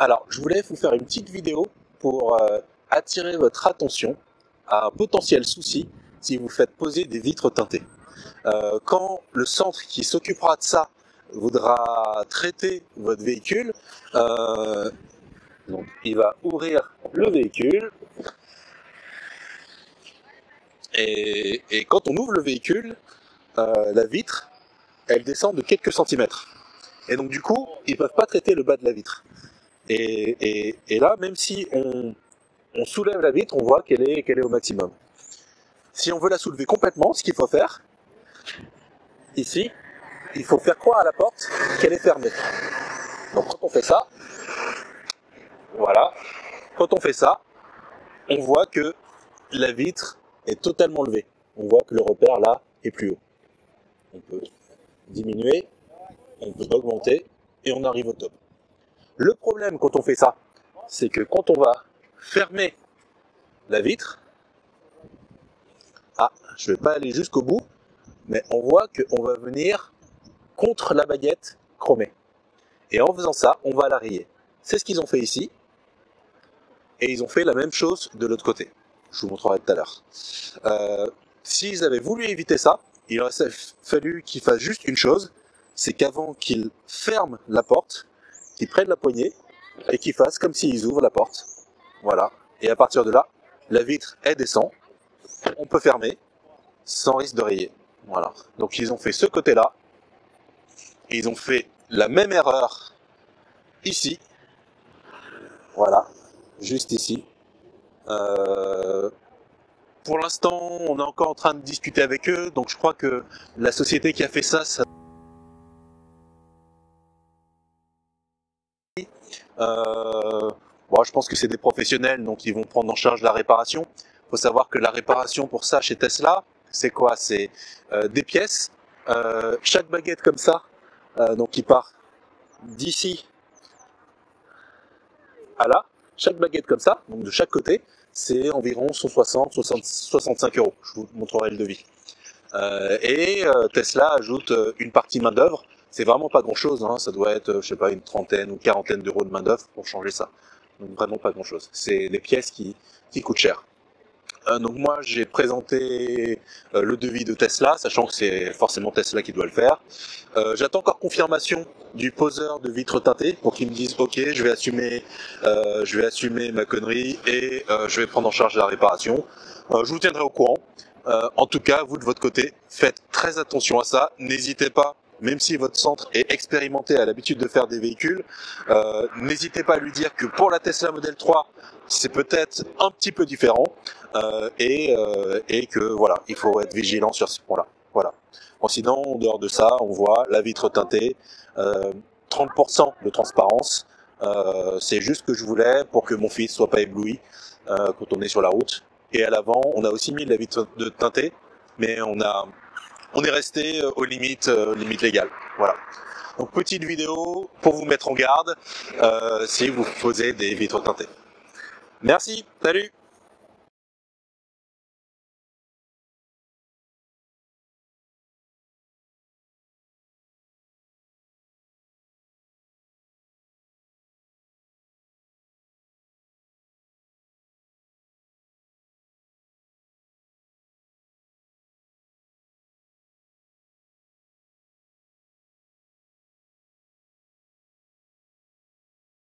Alors, je voulais vous faire une petite vidéo pour attirer votre attention à un potentiel souci si vous faites poser des vitres teintées. Quand le centre qui s'occupera de ça voudra traiter votre véhicule, donc il va ouvrir le véhicule et quand on ouvre le véhicule, la vitre, elle descend de quelques centimètres. Et donc du coup, ils ne peuvent pas traiter le bas de la vitre. Et là, même si on soulève la vitre, on voit qu'elle est au maximum. Si on veut la soulever complètement, ce qu'il faut faire, ici, il faut faire croire à la porte qu'elle est fermée. Donc quand on fait ça, voilà, quand on fait ça, on voit que la vitre est totalement levée. On voit que le repère là est plus haut. On peut diminuer, on peut augmenter et on arrive au top. Le problème quand on fait ça, c'est que quand on va fermer la vitre, je ne vais pas aller jusqu'au bout, mais on voit qu'on va venir contre la baguette chromée. Et en faisant ça, on va la rayer. C'est ce qu'ils ont fait ici, et ils ont fait la même chose de l'autre côté. Je vous montrerai tout à l'heure. S'ils avaient voulu éviter ça, il aurait fallu qu'ils fassent juste une chose, c'est qu'avant qu'ils ferment la porte, qu'ils prennent la poignée et qu'ils fassent comme s'ils ouvrent la porte. Voilà. Et à partir de là, la vitre, elle descend. On peut fermer sans risque de rayer. Voilà. Donc ils ont fait ce côté-là. Et ils ont fait la même erreur ici. Voilà. Juste ici. Pour l'instant, on est encore en train de discuter avec eux. Donc je crois que la société qui a fait ça, bon, je pense que c'est des professionnels, donc ils vont prendre en charge la réparation. Il faut savoir que la réparation pour ça chez Tesla, c'est quoi? C'est des pièces. Chaque baguette comme ça, donc qui part d'ici à là, chaque baguette comme ça, donc de chaque côté, c'est environ 160-65 €. Je vous montrerai le devis. Tesla ajoute une partie main d'œuvre. C'est vraiment pas grand chose, hein. Ça doit être, je sais pas, une trentaine ou quarantaine d'euros de main d'œuvre pour changer ça. Donc vraiment pas grand chose. C'est des pièces qui coûtent cher. Donc moi j'ai présenté le devis de Tesla, sachant que c'est forcément Tesla qui doit le faire. J'attends encore confirmation du poseur de vitres teintées pour qu'il me dise ok, je vais assumer ma connerie et je vais prendre en charge la réparation. Je vous tiendrai au courant. En tout cas, vous de votre côté, faites très attention à ça. N'hésitez pas, même si votre centre est expérimenté, a l'habitude de faire des véhicules, n'hésitez pas à lui dire que pour la Tesla Model 3, c'est peut-être un petit peu différent et que voilà, il faut être vigilant sur ce point-là. Voilà. Bon, sinon, en dehors de ça, on voit la vitre teintée, 30% de transparence. C'est juste ce que je voulais pour que mon fils soit pas ébloui quand on est sur la route. Et à l'avant, on a aussi mis la vitre de teintée, mais on est resté aux limites légales. Voilà. Donc petite vidéo pour vous mettre en garde si vous posez des vitres teintées. Merci, salut!